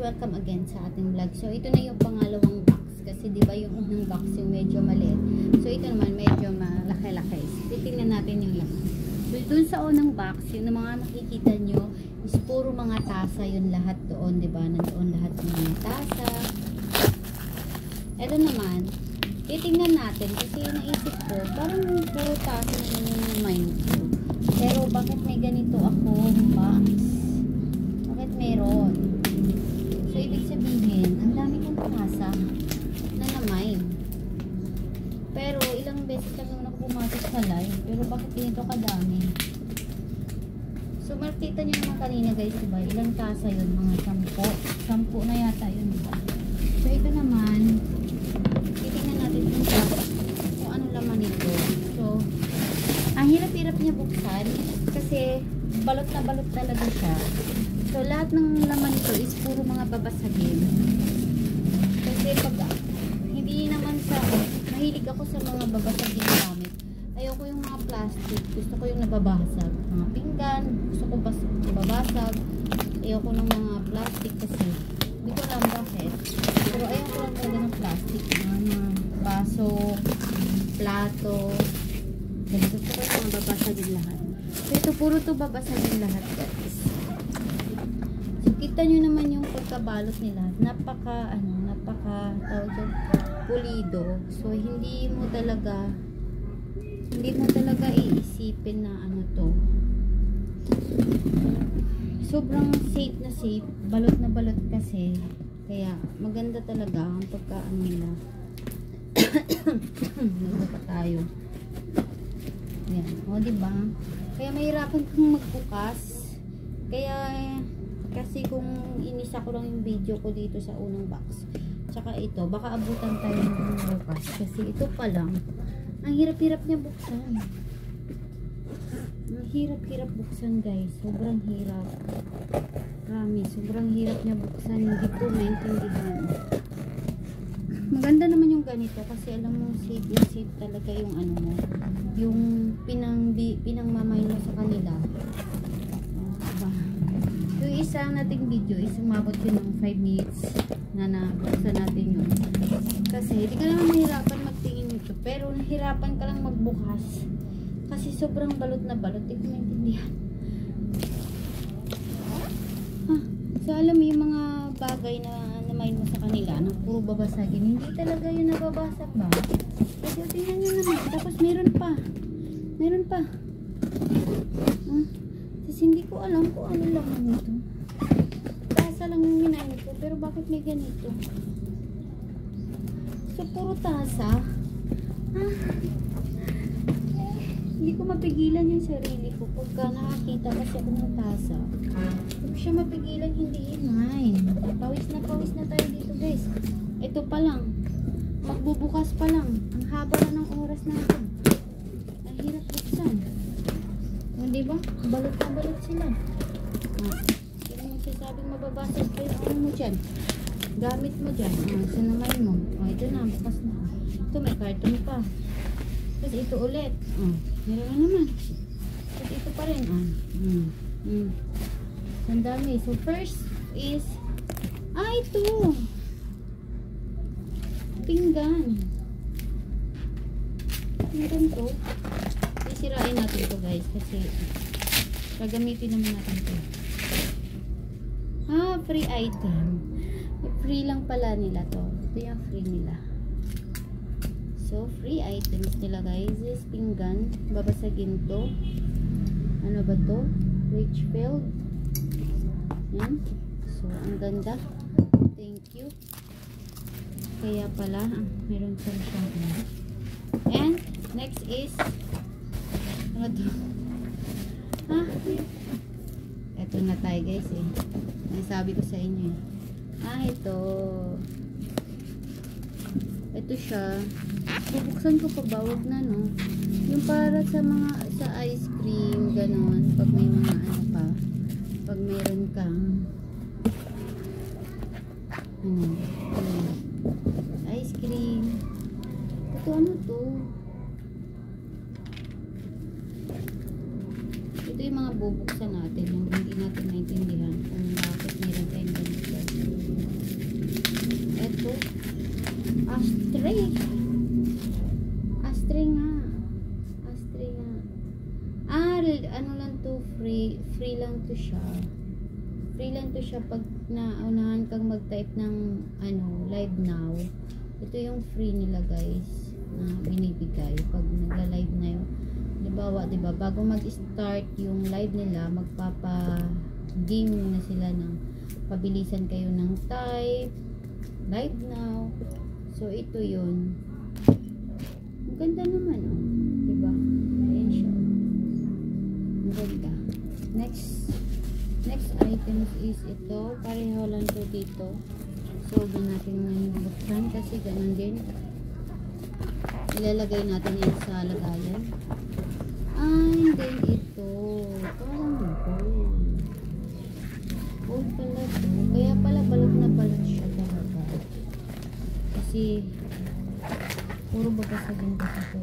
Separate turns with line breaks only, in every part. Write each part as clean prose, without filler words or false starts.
welcome again sa ating vlog. So ito na yung pangalawang box kasi di ba yung unang box yung medyo maliit. So ito naman medyo malaki-laki. Titingnan natin yung laman. So dun sa unang box, yung mga makikita nyo is puro mga tasa yun lahat doon, di ba? Nandoon lahat ng mga tasa. Ito naman, titingnan natin kasi naisip ko, parang puro tasa na yung mind ko. Pero bakit may ganito akong box? Bakit meron? So, ibig sabihin, ang dami kong tasa na na-mine. Pero, ilang beses lang naman ako pumasok sa live. Pero, bakit ganito kadami? So, makita nyo naman kanina guys, diba? Ilang tasa yun? Mga 10. 10 na yata yun, diba? So, ito naman, titingnan natin kung ano laman ito. So, ang hirap-hirap niya buksan kasi balot na balot talaga siya. So, lahat ng laman nito is puro mga babasagin. Kasi pag hindi naman sa mahilig ako sa mga babasagin gamit. Ayoko yung mga plastic. Gusto ko yung nababasag. Mga pinggan. Gusto ko nababasag. Ayoko ng mga plastic kasi hindi ko alam bakit. Pero ayoko lang talaga ng plastic. Mga baso, plato. Gusto ko yung mga babasagin lahat. So, ito puro to babasagin lahat guys. So, kita nyo naman yung pagkabalot nila. Napaka tawag dyan, pulido. So, hindi mo talaga iisipin na ano to. Sobrang safe na safe. Balot na balot kasi. Kaya, maganda talaga ang pagkaan nila. Nagda pa tayo. Ayan. O, diba? Kaya mahirapan kong magbukas. Kaya, kasi kung inisa ko lang yung video ko dito sa unang box. Tsaka ito, baka abutan tayo ng bukas. Kasi ito pa lang, ang hirap-hirap niya buksan. Ang hirap-hirap buksan guys. Sobrang hirap. Promise, sobrang hirap niya buksan. Hindi ko maintindihan. Maganda naman yung ganito kasi alam mo safe na safe talaga yung ano mo. Yung pinangmamay mo sa kanila. Diba? Yung isang nating video is umabot yun ng 5 minutes na nabuksan natin yun. Kasi hindi ka naman nahirapan magtingin nito. Pero nahirapan ka lang magbukas. Kasi sobrang balot na balot. Hindi ko maintindihan. So alam mo yung mga bagay na namain mo sa kanila na puro babasagin. Hindi talaga yun nababasag ba? Kasi tingnan nyo naman. Tapos meron pa. Meron pa. Kasi hindi ko alam kung ano lang nito. Tasa lang yung minayin ko. Pero bakit may ganito? So puro tasa. Hindi ko mapigilan yung sarili ko pagka nakakita kasi ako ng tasa. Hindi ko siya mapigilan hindi inain. Pawis na tayo dito guys. Ito pa lang. Magbubukas pa lang. Ang haba na ng oras natin. Ang hirap buksan. O diba? Balot na balot sila. Hindi mo magsasabing mababasag kayo. Ano mo dyan? Gamit mo dyan. Sa naman mo. O ito na. Bukas na. Ito may karton pa. Tapos ito ulit. Meron na naman. Tapos ito pa rin. Ang dami. So first is ito. Pinggan. Meron to. Isirain natin to guys. Kasi gagamitin naman natin to. Free item. Free lang pala nila to. Ito yung free nila. So, free items nila guys is pinggan. Babasagin to. Ano ba to? Richfield. Yan. So, ang ganda. Thank you. Kaya pala, meron pa siya. And, next is ano to? Ito na tayo guys eh. Nasabi ko sa inyo eh. Ito. Ito siya. Bubuksan ko pa ba? Wag na no. Yung para sa mga sa ice cream, ganon. Pag may mga ano pa. Pag meron kang ice cream. Ito ano to? Ito yung mga bubuksan natin. Yung hindi natin maintindihan kung bakit meron tayong ganito. to? Ashtray. Ashtray nga. Ashtray nga. Ano lang to, free lang to siya. Free lang to siya pag naunahan kang mag-type ng live now. Ito yung free nila guys na binibigay pag nagla-live na yun. Diba, bago mag-start yung live nila, magpapa-game na sila ng pabilisan kayo ng type, live now. So, ito yun. Ang ganda naman, oh. Diba? Ayan siya. Ang ganda. Next items is ito. Pareho lang to dito. So, huwag natin ngayon buksan kasi ganun din. Ilalagay natin yan sa lagayan. And then ito. Parang gold. Gold pala to. Kaya pala balot na balot siya talaga. Kasi puro babasagin kasi ito.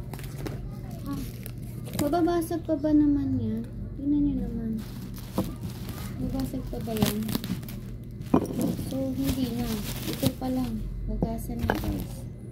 Mababasag pa ba naman yan? Tingnan nyo naman. Mababasag pa ba yan? So, hindi na. Ito pa lang. Bagasan na guys.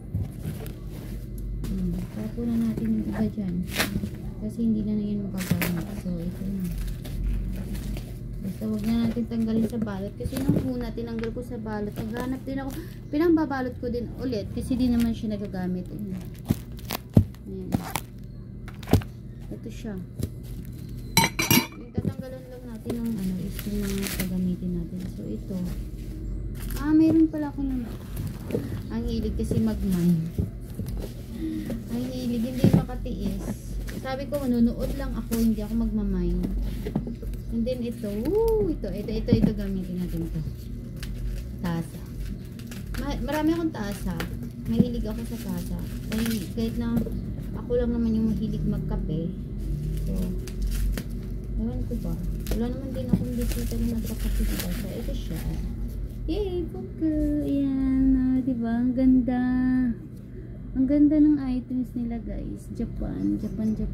Tapo na natin yung iba dyan. Kasi hindi na yan makagamit. So, ito na. Basta huwag na natin tanggalin sa balot. Kasi nung una, tinanggal ko sa balot. Naghanap din ako. Pinambabalot ko din ulit. Kasi di naman siya nagagamit. Ayan. Ayan. Ito siya. Yung tatanggalan lang natin ng is yung mga pagamitin natin. So, ito. Mayroon pala ako ng ang hilig kasi mag-mine. Ang hilig, hindi makatiis. Sabi ko, manunood lang ako, hindi ako magmamine. And then ito, ito gamitin natin ito. Tasa. Marami akong tasa. Mahilig ako sa tasa. Kahit na ako lang naman yung mahilig magkape. So, ewan ko ba. Wala naman din akong bisita na nagkakape sa tasa. Ito siya. Yay, buka. Ayan, diba? Ang ganda. Ang ganda ng items nila guys. Japan.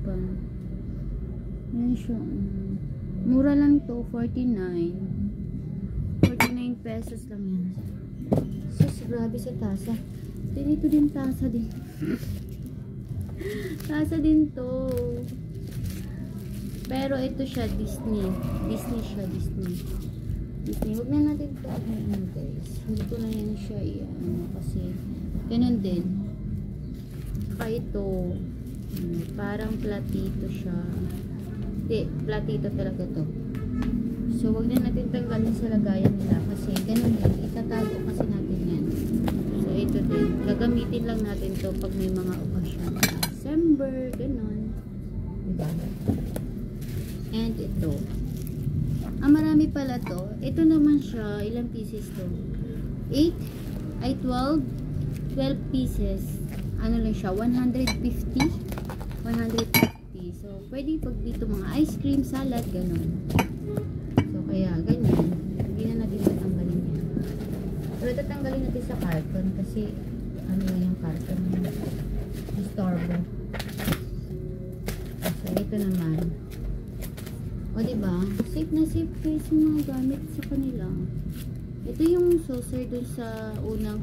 Ayan siya. Mura lang to, 49 pesos lang yan. Sus, grabe sa tasa. Dito din tasa din. Tasa din to. Pero ito siya, Disney. Disney. Huwag na natin ito guys. Hindi ko na yan siya kasi ganun din. Saka ito parang platito siya. Hindi, platito talaga to. So, huwag na natin tanggalin sa lagayan nila kasi ganun din. Itatago kasi natin yan. So, ito din. Gagamitin lang natin to pag may mga okasyon. December, ganun. Diba? And ito. Marami pala to. Ito naman siya. Ilang pieces to? 12 pieces. Ano lang siya? 150. So, pwede pag dito mga ice cream, salad, ganun. So, kaya ganyan. Hindi na natin tatanggalin yan. Pero tatanggalin natin sa carton kasi ano yung carton? Istorbo. So, ito naman. O, diba? Safe na safe guys yung mga gamit sa kanila. Ito yung saucer dun sa unang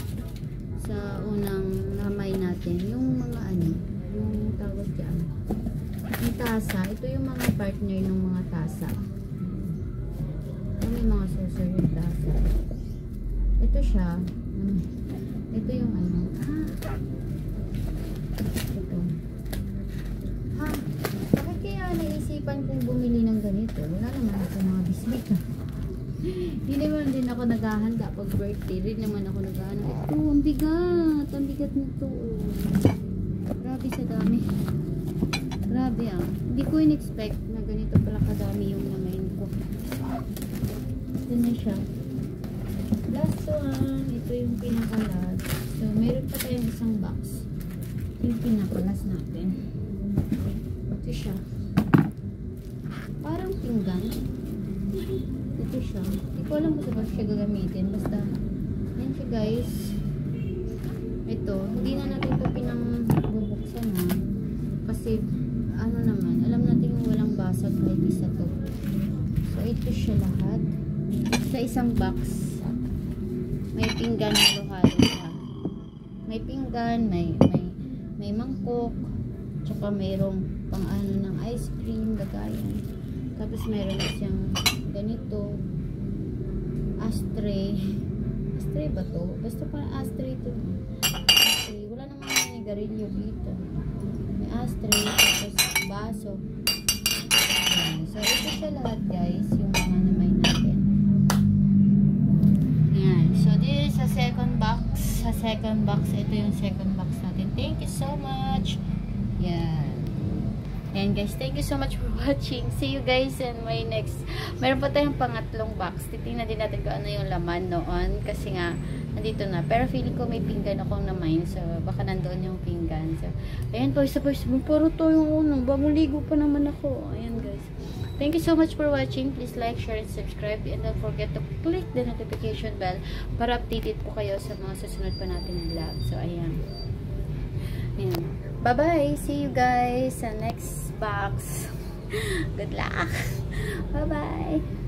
namay natin. Yung mga yung tawag dyan. Yung tasa. Ito yung mga partner ng mga tasa. May mga saucer yung tasa. Ito siya. Ito yung ito. Bakit kaya naisipan kong bumili ng ganito? Wala naman ako mga bisita. Hindi naman din ako naghahanda pag birthday. Rin naman ako naghahanda. Ito, ang bigat. Ang bigat nito. Grabe sa dami. Grabe Hindi ko in-expect na ganito pala kadami yung namain ko. Ito na siya. Last one. Ito yung pinaka-last. So, meron pa tayong isang box. Ito yung pinaka-last natin. Ito siya. Parang pinggan. Ito siya. Hindi ko alam kung saan siya gagamitin. Basta, yan siya guys. Ito. Hindi na natin ito pinangbubuksan kasi naman, alam natin yung walang basag kahit isa to. So, ito siya lahat. Sa isang box, may pinggan na halo-halo siya. May pinggan, may mangkok, tsaka mayroong pang ano ng ice cream, lagayan. Tapos mayroon na siyang ganito, ashtray. Ashtray ba to? Basta parang ashtray to. Ashtray. Wala namang nigarilyo dito. May ashtray, tapos baso. Ayan. So, ito siya lahat guys, yung mga namay natin. Ayan. So, this is sa second box. Sa second box, ito yung second box natin. Thank you so much. Yan. Ayan guys, thank you so much for watching. See you guys in my next. Meron pa tayong pangatlong box. Titingnan din natin kung ano yung laman noon. Kasi nga, nandito na. Pero feeling ko may pinggan akong na-mine. So, baka nandoon yung pinggan. So, ayan po, isa po. Paro to yung unang. Bagong ligo pa naman ako. Ayan guys. Thank you so much for watching. Please like, share, and subscribe. And don't forget to click the notification bell para updated po kayo sa mga susunod pa natin vlog. So, ayan. Ayan. Bye-bye. See you guys sa next box. Good luck. Bye-bye.